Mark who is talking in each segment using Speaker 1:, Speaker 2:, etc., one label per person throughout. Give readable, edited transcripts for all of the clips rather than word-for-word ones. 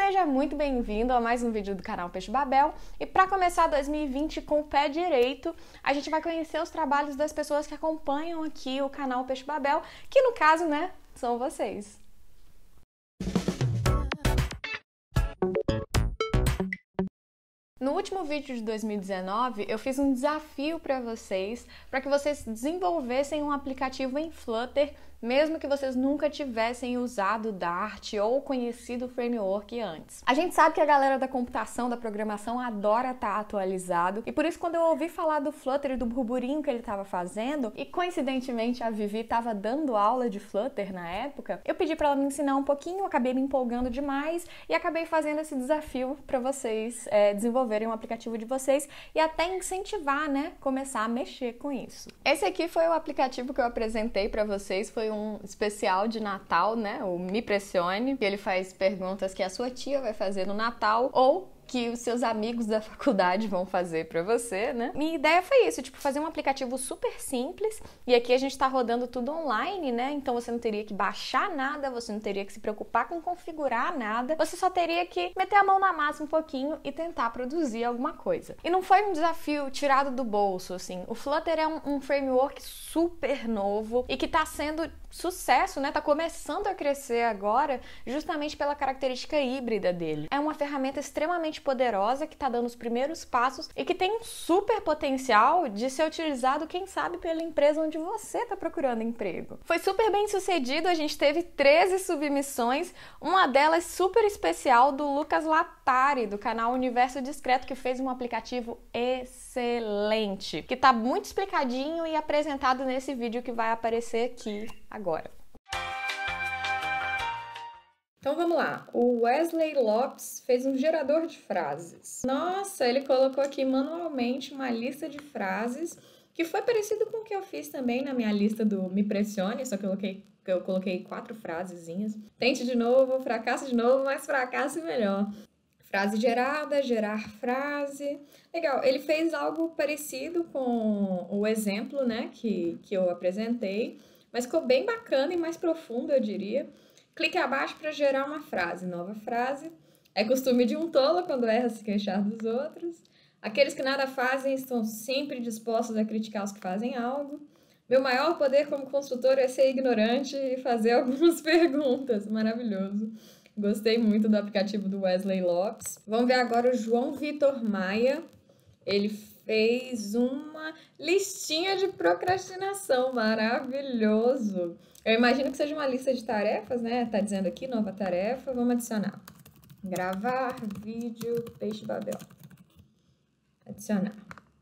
Speaker 1: Seja muito bem-vindo a mais um vídeo do canal Peixe Babel. E para começar 2020 com o pé direito, a gente vai conhecer os trabalhos das pessoas que acompanham aqui o canal Peixe Babel, que no caso, né, são vocês. No último vídeo de 2019, eu fiz um desafio para que vocês desenvolvessem um aplicativo em Flutter, mesmo que vocês nunca tivessem usado Dart ou conhecido o framework antes. A gente sabe que a galera da computação, da programação, adora estar atualizado, e por isso quando eu ouvi falar do Flutter e do burburinho que ele estava fazendo, e coincidentemente a Vivi estava dando aula de Flutter na época, eu pedi para ela me ensinar um pouquinho, acabei me empolgando demais e acabei fazendo esse desafio para vocês desenvolverem um aplicativo de vocês e até incentivar, né, começar a mexer com isso. Esse aqui foi o aplicativo que eu apresentei para vocês, foi um especial de Natal, né, o Me Pressione, que ele faz perguntas que a sua tia vai fazer no Natal ou que os seus amigos da faculdade vão fazer pra você, né? Minha ideia foi isso, tipo, fazer um aplicativo super simples, e aqui a gente tá rodando tudo online, né? Então você não teria que baixar nada, você não teria que se preocupar com configurar nada, você só teria que meter a mão na massa um pouquinho e tentar produzir alguma coisa. E não foi um desafio tirado do bolso, assim. O Flutter é um framework super novo e que tá sendo sucesso, né? Tá começando a crescer agora, justamente pela característica híbrida dele. É uma ferramenta extremamente poderosa que está dando os primeiros passos e que tem um super potencial de ser utilizado, quem sabe, pela empresa onde você está procurando emprego. Foi super bem sucedido, a gente teve 13 submissões, uma delas super especial do Lucas Latari, do canal Universo Discreto, que fez um aplicativo excelente, que está muito explicadinho e apresentado nesse vídeo que vai aparecer aqui agora. Então vamos lá, o Wesley Lopes fez um gerador de frases. Nossa, ele colocou aqui manualmente uma lista de frases, que foi parecido com o que eu fiz também na minha lista do Me Pressione, só que eu coloquei 4 frasezinhas. Tente de novo, fracasse de novo, mas fracasse melhor. Frase gerada, gerar frase. Legal, ele fez algo parecido com o exemplo, né, que eu apresentei, mas ficou bem bacana e mais profundo, eu diria. Clique abaixo para gerar uma frase. Nova frase. É costume de um tolo quando erra se queixar dos outros. Aqueles que nada fazem estão sempre dispostos a criticar os que fazem algo. Meu maior poder como consultor é ser ignorante e fazer algumas perguntas. Maravilhoso. Gostei muito do aplicativo do Wesley Lopes. Vamos ver agora o João Vitor Maia. Ele fez uma listinha de procrastinação, maravilhoso. Eu imagino que seja uma lista de tarefas, né? Tá dizendo aqui, nova tarefa, vamos adicionar. Gravar vídeo Peixe Babel. Adicionar.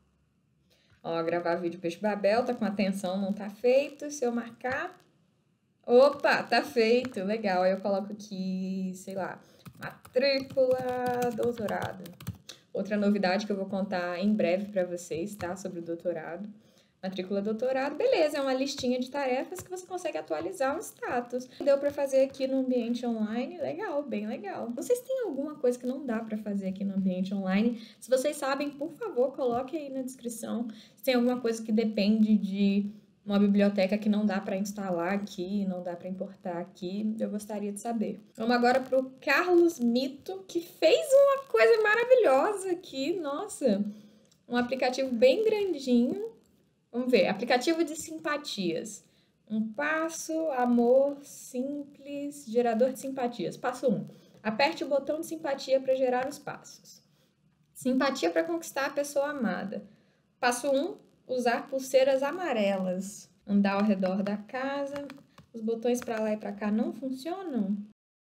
Speaker 1: Ó, gravar vídeo Peixe Babel, tá com atenção, não tá feito. Se eu marcar... Opa, tá feito, legal. Aí eu coloco aqui, sei lá, matrícula, doutorado. Outra novidade que eu vou contar em breve para vocês, tá? Sobre o doutorado. Matrícula doutorado, beleza, é uma listinha de tarefas que você consegue atualizar o status. Deu para fazer aqui no ambiente online, legal, bem legal. Vocês têm alguma coisa que não dá para fazer aqui no ambiente online? Se vocês sabem, por favor, coloque aí na descrição. Se tem alguma coisa que depende de uma biblioteca que não dá para instalar aqui, não dá para importar aqui, eu gostaria de saber. Vamos agora para o Carlos Mito, que fez uma coisa maravilhosa aqui, nossa, um aplicativo bem grandinho. Vamos ver, aplicativo de simpatias. Um passo, amor, simples, gerador de simpatias. Passo 1, aperte o botão de simpatia para gerar os passos. Simpatia para conquistar a pessoa amada. Passo 1, usar pulseiras amarelas. Andar ao redor da casa. Os botões para lá e para cá não funcionam?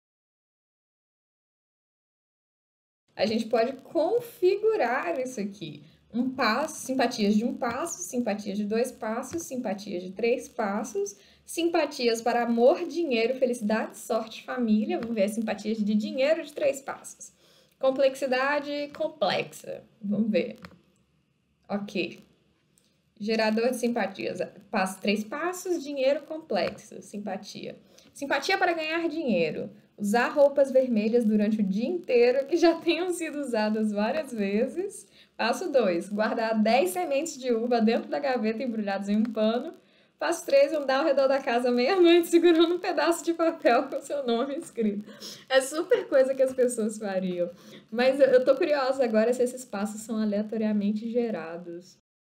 Speaker 1: A gente pode configurar isso aqui. Um passo, simpatias de 1 passo, simpatias de 2 passos, simpatias de 3 passos, simpatias para amor, dinheiro, felicidade, sorte, família. Vamos ver, simpatias de dinheiro de 3 passos. Complexidade complexa. Vamos ver. Ok. Gerador de simpatias. 3 passos, dinheiro complexo, simpatia. Simpatia para ganhar dinheiro. Usar roupas vermelhas durante o dia inteiro, que já tenham sido usadas várias vezes. Passo 2, guardar 10 sementes de uva dentro da gaveta embrulhadas em um pano. Passo 3, andar ao redor da casa meia-noite segurando um pedaço de papel com seu nome escrito. É super coisa que as pessoas fariam. Mas eu tô curiosa agora se esses passos são aleatoriamente gerados.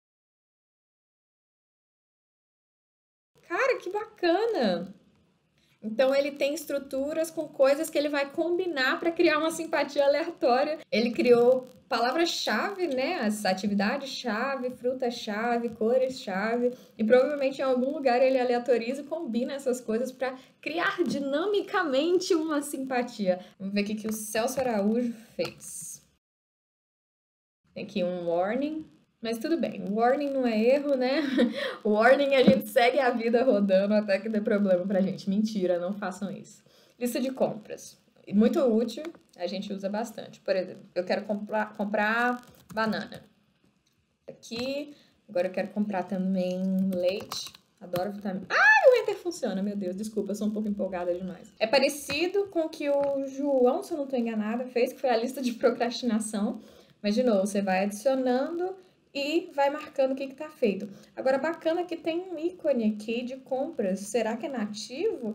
Speaker 1: Cara, que bacana! Então ele tem estruturas com coisas que ele vai combinar para criar uma simpatia aleatória. Ele criou palavras-chave, né? As atividades-chave, frutas-chave, cores-chave. E provavelmente em algum lugar ele aleatoriza e combina essas coisas para criar dinamicamente uma simpatia. Vamos ver o que o Celso Araújo fez. Tem aqui um warning. Mas tudo bem, warning não é erro, né? Warning, a gente segue a vida rodando até que dê problema pra gente. Mentira, não façam isso. Lista de compras. Muito útil, a gente usa bastante. Por exemplo, eu quero comprar banana. Aqui, agora eu quero comprar também leite. Adoro vitamina. Ah, o Enter funciona, meu Deus, desculpa, eu sou um pouco empolgada demais. É parecido com o que o João, se eu não tô enganada, fez, que foi a lista de procrastinação. Mas, de novo, você vai adicionando e vai marcando o que está feito. Agora, bacana que tem um ícone aqui de compras. Será que é nativo?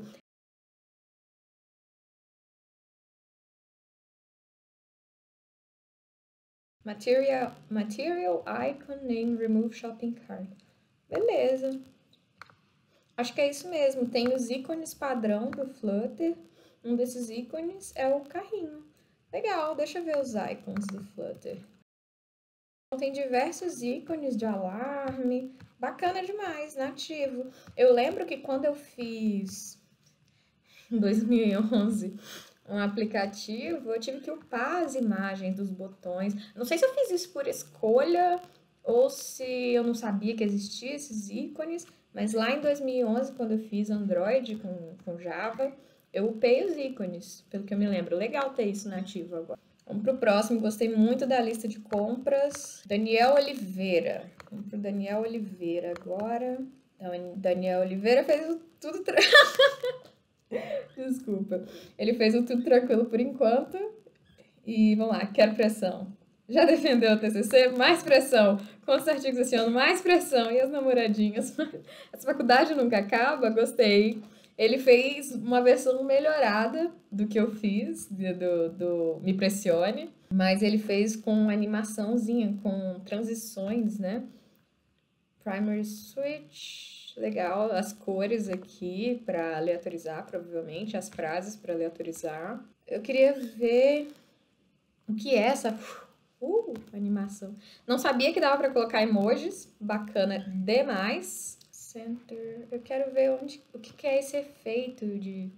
Speaker 1: Material icon name remove shopping cart. Beleza. Acho que é isso mesmo. Tem os ícones padrão do Flutter. Um desses ícones é o carrinho. Legal, deixa eu ver os icons do Flutter. Tem diversos ícones de alarme, bacana demais, nativo. Eu lembro que quando eu fiz em 2011 um aplicativo, eu tive que upar as imagens dos botões. Não sei se eu fiz isso por escolha ou se eu não sabia que existiam esses ícones, mas lá em 2011, quando eu fiz Android com Java, eu upei os ícones, pelo que eu me lembro. Legal ter isso nativo agora. Vamos pro próximo, gostei muito da lista de compras. Daniel Oliveira. Vamos pro Daniel Oliveira agora. Então, Daniel Oliveira fez tudo... Desculpa. Ele fez tudo tranquilo por enquanto. E vamos lá, quero pressão. Já defendeu o TCC? Mais pressão. Com os artigos esse ano, mais pressão. E as namoradinhas? Essa faculdade nunca acaba? Gostei. Ele fez uma versão melhorada do que eu fiz, do Me Pressione, mas ele fez com animaçãozinha, com transições, né? Primary Switch, legal. As cores aqui para aleatorizar, provavelmente, as frases para aleatorizar. Eu queria ver o que é essa animação. Não sabia que dava para colocar emojis, bacana demais. Center. Eu quero ver o que é esse efeito de...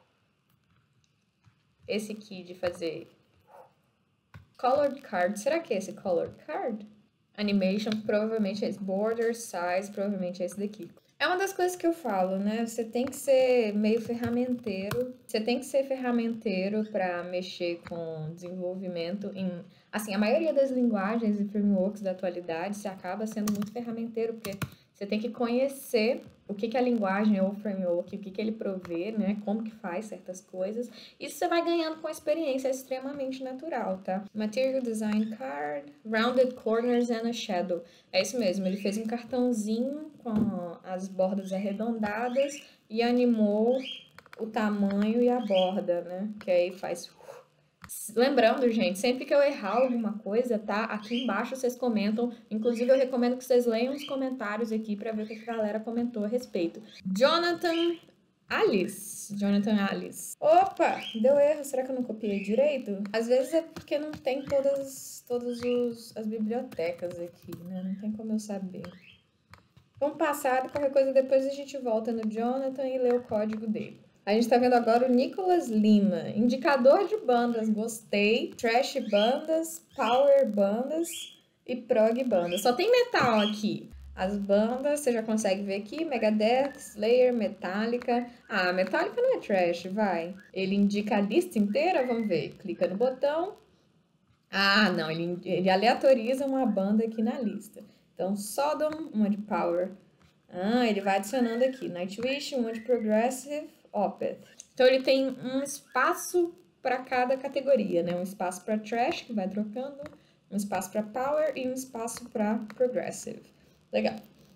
Speaker 1: Esse aqui de fazer... Colored card. Será que é esse colored card? Animation, provavelmente é esse. Border, size, provavelmente é esse daqui. É uma das coisas que eu falo, né? Você tem que ser meio ferramenteiro. Você tem que ser ferramenteiro para mexer com desenvolvimento em... Assim, a maioria das linguagens e frameworks da atualidade se acaba sendo muito ferramenteiro, porque você tem que conhecer o que a linguagem ou o framework, o que ele provê, né? Como que faz certas coisas. Isso você vai ganhando com a experiência, é extremamente natural, tá? Material Design Card, Rounded Corners and a Shadow. É isso mesmo, ele fez um cartãozinho com as bordas arredondadas e animou o tamanho e a borda, né? Que aí faz... Lembrando, gente, sempre que eu errar alguma coisa, tá? Aqui embaixo vocês comentam. Inclusive, eu recomendo que vocês leiam os comentários aqui para ver o que a galera comentou a respeito. Jonathan Alice. Opa, deu erro. Será que eu não copiei direito? Às vezes é porque não tem todas as bibliotecas aqui, né? Não tem como eu saber. Vamos passar, qualquer coisa depois a gente volta no Jonathan e lê o código dele. A gente tá vendo agora o Nicolas Lima, indicador de bandas, gostei, trash bandas, power bandas e prog bandas. Só tem metal aqui. As bandas, você já consegue ver aqui, Megadeth, Slayer, Metallica. Ah, Metallica não é trash, vai. Ele indica a lista inteira, vamos ver. Clica no botão. Ah, não, ele aleatoriza uma banda aqui na lista. Então, Sodom, uma de power. Ah, ele vai adicionando aqui, Nightwish, uma de progressive, Opeth. Então ele tem um espaço para cada categoria, né? Um espaço para trash, que vai trocando, um espaço para power e um espaço para progressive. Legal.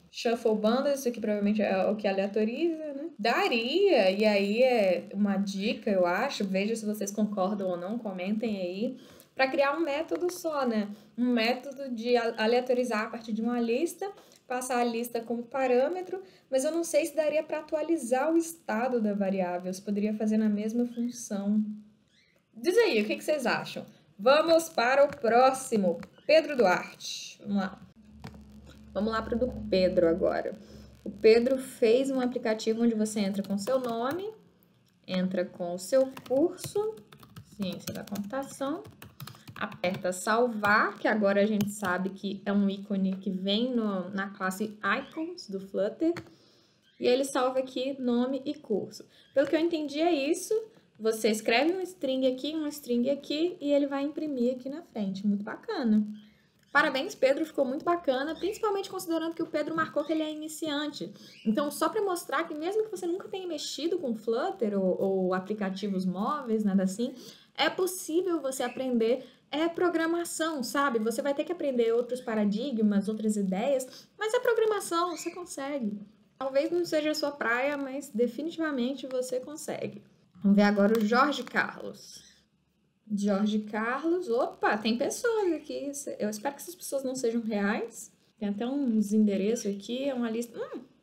Speaker 1: Shuffle Bundles, isso aqui provavelmente é o que aleatoriza, né? Daria, e aí é uma dica, eu acho, veja se vocês concordam ou não, comentem aí, para criar um método só, né? Um método de aleatorizar a partir de uma lista, passar a lista como parâmetro, mas eu não sei se daria para atualizar o estado da variável, se poderia fazer na mesma função. Diz aí, o que vocês acham? Vamos para o próximo. Pedro Duarte. Vamos lá. Vamos lá para o do Pedro agora. O Pedro fez um aplicativo onde você entra com seu nome, entra com o seu curso, Ciência da Computação, aperta salvar, que agora a gente sabe que é um ícone que vem na classe Icons do Flutter, e ele salva aqui nome e curso. Pelo que eu entendi é isso, você escreve um string aqui, e ele vai imprimir aqui na frente. Muito bacana. Parabéns, Pedro, ficou muito bacana, principalmente considerando que o Pedro marcou que ele é iniciante. Então, só para mostrar que mesmo que você nunca tenha mexido com Flutter ou aplicativos móveis, nada assim, é possível você aprender programação, sabe? Você vai ter que aprender outros paradigmas, outras ideias, mas é programação, você consegue. Talvez não seja a sua praia, mas definitivamente você consegue. Vamos ver agora o Jorge Carlos. Jorge Carlos, opa, tem pessoas aqui. Eu espero que essas pessoas não sejam reais. Tem até uns endereços aqui, é uma lista.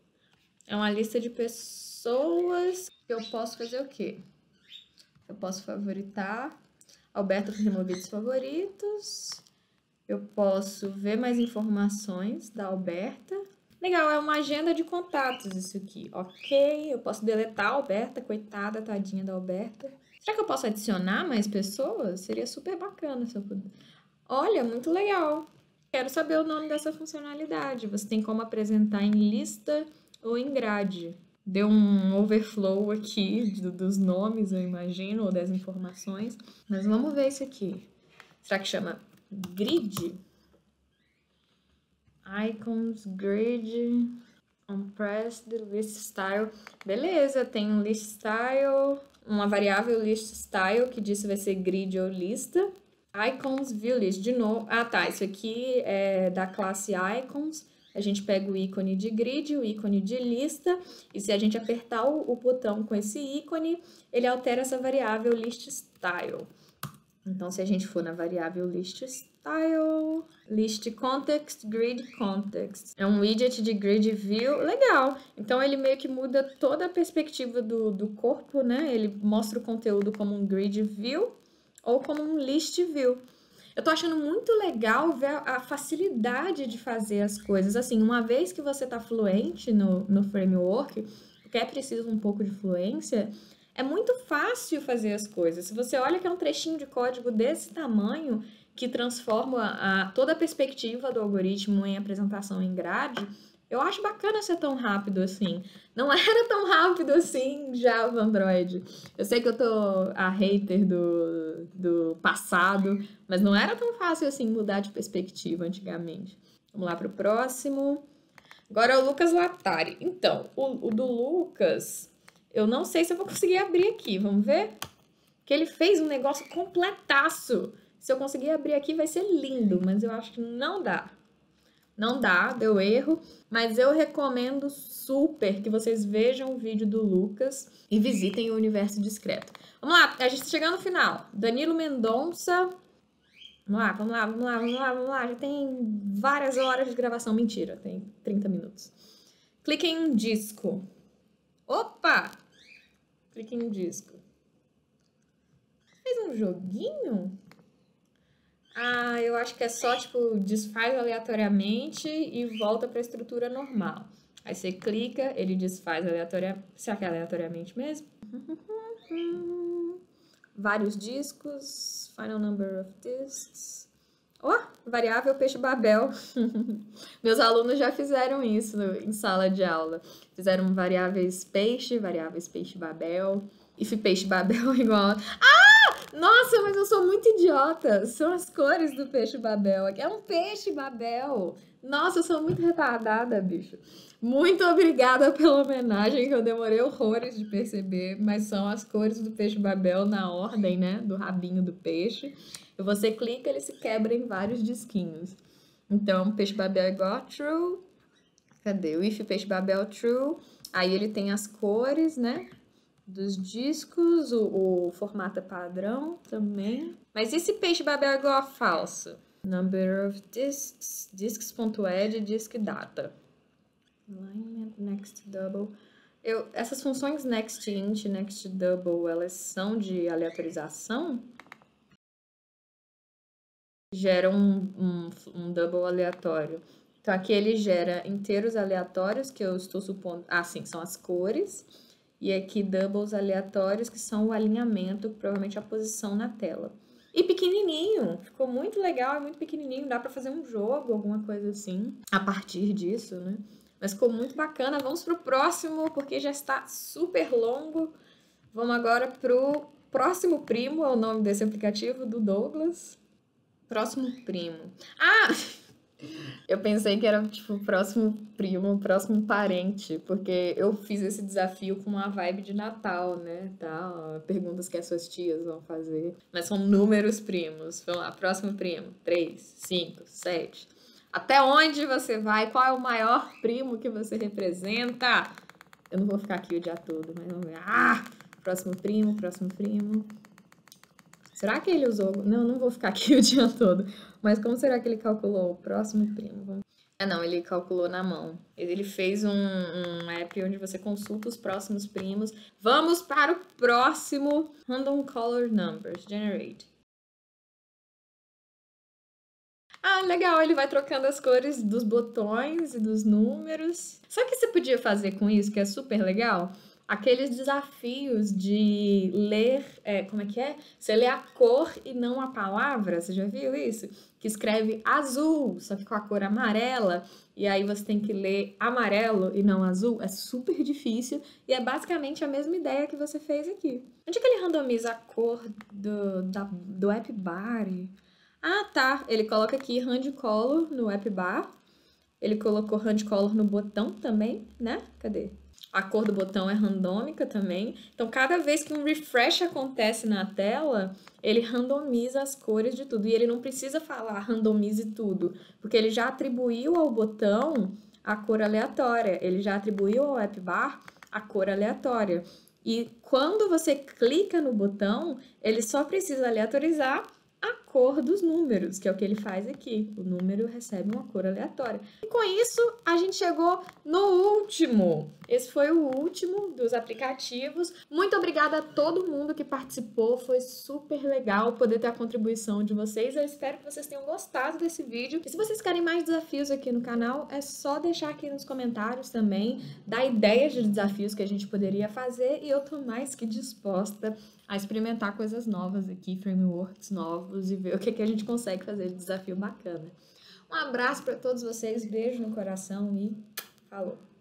Speaker 1: É uma lista de pessoas que eu posso fazer o quê? Eu posso favoritar. Alberto remover dos favoritos. Eu posso ver mais informações da Alberta. Legal, é uma agenda de contatos isso aqui. Ok, eu posso deletar a Alberta, coitada, tadinha da Alberta. Será que eu posso adicionar mais pessoas? Seria super bacana se eu puder. Olha, muito legal. Quero saber o nome dessa funcionalidade. Você tem como apresentar em lista ou em grade. Deu um overflow aqui dos nomes, eu imagino, ou das informações. Mas vamos ver isso aqui. Será que chama grid? Icons, grid, compressed, list style. Beleza, tem um list style, uma variável list style que diz se vai ser grid ou lista. Icons, view list, de novo. Ah, tá, isso aqui é da classe icons. A gente pega o ícone de grid, o ícone de lista, e se a gente apertar o botão com esse ícone, ele altera essa variável list style. Então, se a gente for na variável list style, list context, grid context. É um widget de grid view, legal. Então, ele meio que muda toda a perspectiva do corpo, né? Ele mostra o conteúdo como um grid view ou como um list view. Eu tô achando muito legal ver a facilidade de fazer as coisas. Assim, uma vez que você tá fluente no framework, porque é preciso um pouco de fluência, é muito fácil fazer as coisas. Se você olha que é um trechinho de código desse tamanho, que transforma toda a perspectiva do algoritmo em apresentação em grade, eu acho bacana ser tão rápido assim. Não era tão rápido assim Java Android. Eu sei que eu tô a hater do passado, mas não era tão fácil assim mudar de perspectiva antigamente. Vamos lá para o próximo. Agora é o Lucas Latari. Então, o do Lucas, eu não sei se eu vou conseguir abrir aqui. Vamos ver? Que ele fez um negócio completaço. Se eu conseguir abrir aqui vai ser lindo, mas eu acho que não dá. Não dá, deu erro, mas eu recomendo super que vocês vejam o vídeo do Lucas e visitem o Universo Discreto. Vamos lá, a gente tá chegando no final. Danilo Mendonça. Vamos lá, vamos lá, vamos lá, vamos lá, vamos lá. Já tem várias horas de gravação. Mentira, tem 30 minutos. Clique em um disco. Opa! Clique em um disco. Fez um joguinho? Ah, eu acho que é só, tipo, desfaz aleatoriamente e volta para a estrutura normal. Aí você clica, ele desfaz aleatoriamente. Será que é aleatoriamente mesmo? Vários discos. Final number of discs. Ó, variável peixe-babel. Meus alunos já fizeram isso em sala de aula. Fizeram variáveis peixe-babel. If peixe-babel igual... Nossa, mas eu sou muito idiota. São as cores do peixe-babel. É um peixe-babel. Nossa, eu sou muito retardada, bicho. Muito obrigada pela homenagem, que eu demorei horrores de perceber, mas são as cores do peixe-babel na ordem, né? Do rabinho do peixe. E você clica, ele se quebra em vários disquinhos. Então, peixe-babel é igual a true. Cadê? O if peixe Babel true. Aí ele tem as cores, né? Dos discos, o formato padrão também. Mas e se peixe Babel é igual a falso? Number of discs, discs.add, disc data. Alignment, next double. Essas funções next int, next double, elas são de aleatorização? Gera um double aleatório. Então, aqui ele gera inteiros aleatórios, que eu estou supondo... Ah, sim, são as cores. E aqui doubles aleatórios, que são o alinhamento, provavelmente a posição na tela. E pequenininho, ficou muito legal, é muito pequenininho, dá pra fazer um jogo, alguma coisa assim, a partir disso, né? Mas ficou muito bacana. Vamos pro próximo, porque já está super longo. Vamos agora pro próximo primo, é o nome desse aplicativo, do Douglas. Próximo primo. Ah! Eu pensei que era, tipo, próximo primo, próximo parente, porque eu fiz esse desafio com uma vibe de Natal, né? Tá? Perguntas que as suas tias vão fazer. Mas são números primos. Vamos lá, próximo primo. 3, 5, 7. Até onde você vai? Qual é o maior primo que você representa? Eu não vou ficar aqui o dia todo, mas vamos ver. Ah! Próximo primo, próximo primo. Será que ele usou... Não vou ficar aqui o dia todo. Mas como será que ele calculou o próximo primo? Não, ele calculou na mão. Ele fez um app onde você consulta os próximos primos. Vamos para o próximo. Random Color Numbers. Generate. Ah, legal, ele vai trocando as cores dos botões e dos números. Sabe o que você podia fazer com isso, que é super legal? Aqueles desafios de ler, como é que é? Você lê a cor e não a palavra, você já viu isso? Que escreve azul, só que com a cor amarela, e aí você tem que ler amarelo e não azul. É super difícil e é basicamente a mesma ideia que você fez aqui. Onde é que ele randomiza a cor do app bar? Ah, tá. Ele coloca aqui hand color no app bar. Ele colocou hand color no botão também, né? Cadê? A cor do botão é randômica também. Então, cada vez que um refresh acontece na tela, ele randomiza as cores de tudo. E ele não precisa falar randomize tudo, porque ele já atribuiu ao botão a cor aleatória. Ele já atribuiu ao app bar a cor aleatória. E quando você clica no botão, ele só precisa aleatorizar a cor dos números, que é o que ele faz aqui. O número recebe uma cor aleatória. E com isso, a gente chegou no último. Esse foi o último dos aplicativos. Muito obrigada a todo mundo que participou. Foi super legal poder ter a contribuição de vocês. Eu espero que vocês tenham gostado desse vídeo. E se vocês querem mais desafios aqui no canal, é só deixar aqui nos comentários também, dar ideias de desafios que a gente poderia fazer. E eu tô mais que disposta a experimentar coisas novas aqui, frameworks novos e ver o que a gente consegue fazer de desafio bacana. Um abraço para todos vocês, beijo no coração e falou!